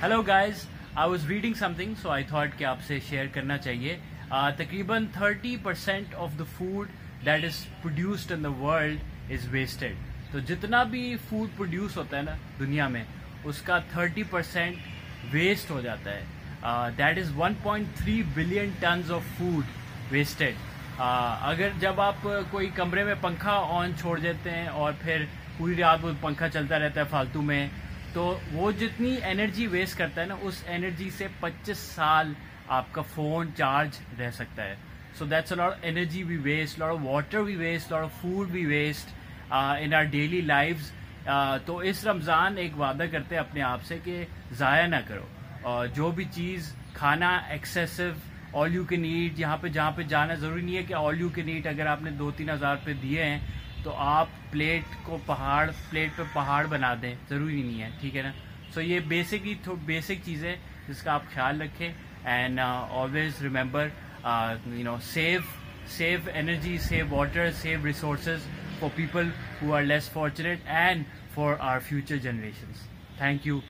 Hello guys, I was reading something so I thought کہ آپ سے share کرنا چاہیے. تقریباً 30% of the food that is produced in the world is wasted. تو جتنا بھی فوڈ پروڈیوس ہوتا ہے نا دنیا میں، اس کا 30% ویسٹ ہو جاتا ہے. That is 1.3 billion tons of food wasted. اگر جب آپ کوئی کمرے میں پنکھا آن چھوڑ دیتے ہیں اور پھر پوری رات وہ پنکھا چلتا رہتا ہے فالتو میں، تو وہ جتنی انرجی ویسٹ کرتا ہے نا، اس انرجی سے 25 سال آپ کا فون چارج رہ سکتا ہے. So that's a lot of energy we waste, lot of water we waste, lot of food we waste in our daily lives. تو اس رمضان ایک وعدہ کرتے ہیں اپنے آپ سے کہ ضائع نہ کرو. جو بھی چیز کھانا excessive all you can eat, جہاں پہ جانا ضروری نہیں ہے کہ آل یو کین ایٹ. اگر آپ نے 2-3 ہزار روپے دیے ہیں تو آپ پلیٹ پہ پہاڑ بنا دیں، ضروری نہیں ہے، ٹھیک ہے نا. سو یہ بیسک چیزیں جس کا آپ خیال رکھیں. And always remember save energy, save water, save resources for people who are less fortunate and for our future generations. Thank you.